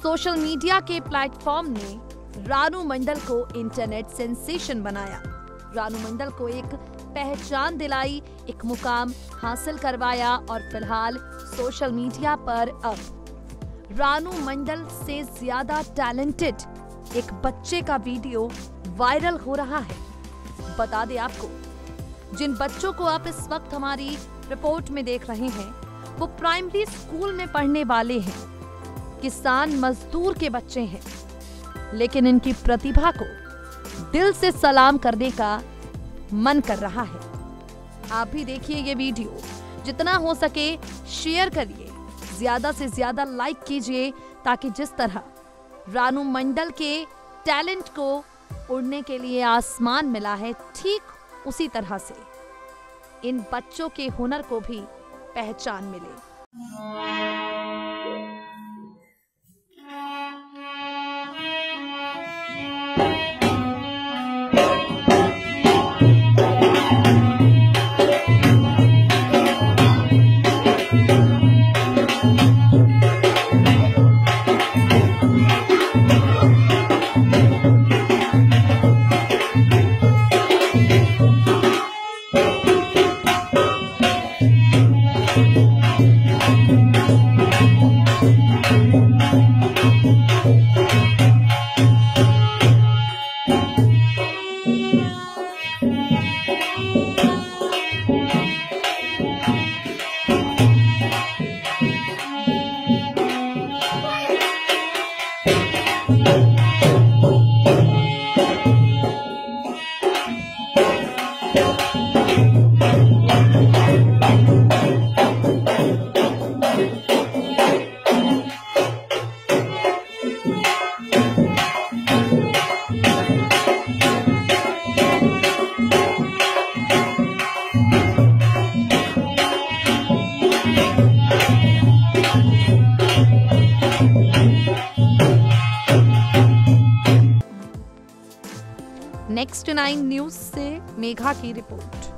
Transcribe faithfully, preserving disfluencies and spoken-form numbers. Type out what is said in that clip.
Social media के platform ने रानू मंडल को इंटरनेट सेंसेशन बनाया। रानू मंडल को एक पहचान दिलाई, एक मुकाम हासिल करवाया और फिलहाल सोशल मीडिया पर अब रानू मंडल से ज्यादा टैलेंटेड एक बच्चे का वीडियो वायरल हो रहा है। बता दें आपको, जिन बच्चों को आप इस वक्त हमारी रिपोर्ट में देख रहे हैं वो प्राइमरी स्कूल में पढ़ने वाले हैं, किसान मजदूर के बच्चे हैं, लेकिन इनकी प्रतिभा को दिल से सलाम करने का मन कर रहा है। आप भी देखिए ये वीडियो, जितना हो सके शेयर करिए, ज्यादा से ज्यादा लाइक कीजिए, ताकि जिस तरह रानू मंडल के टैलेंट को उड़ने के लिए आसमान मिला है, ठीक उसी तरह से इन बच्चों के हुनर को भी पहचान मिले। नेक्स्ट नाइन न्यूज से मेघा की रिपोर्ट।